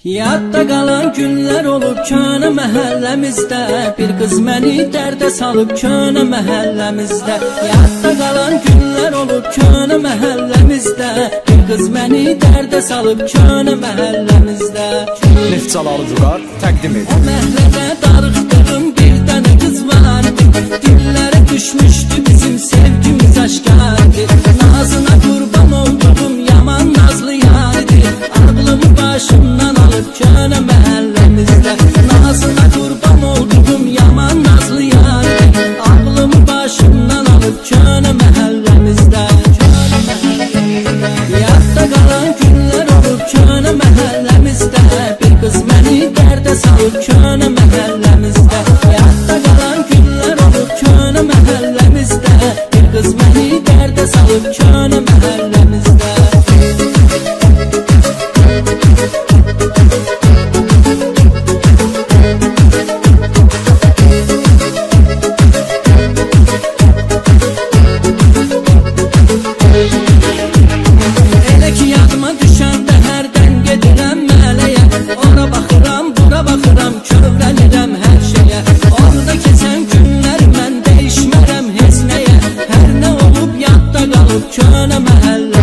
Yadda qalan günlər olub könə məhəlləmizdə, bir qız məni dərdə salıb könə məhəlləmizdə. Yadda qalan günlər olub könə məhəlləmizdə, bir qız məni dərdə salıb könə məhəlləmizdə. Neftçaları Vüqar təqdim edir. O məhəllədə darıxdığım bir dənə qız vardı, dillərə düşmüşdü bizim sevgimiz aşkardı. Nazına qurban olduğum yaman nazlı yardı, ağlımı başımdan alıb könə məhəlləmizdə. Nazına qurban olduğum yaman nazlı yardı, ağlımı başımdan alıb könə məhəlləmizdə. Yadda qalan günlər olub könə məhəlləmizdə, bir qız məni dərdə salıb könə məhəlləmizdə. Yadda qalan günlər olub könə məhəlləmizdə, bir qız məni dərdə salıb könə məhəlləmizdə. Könə məhəllə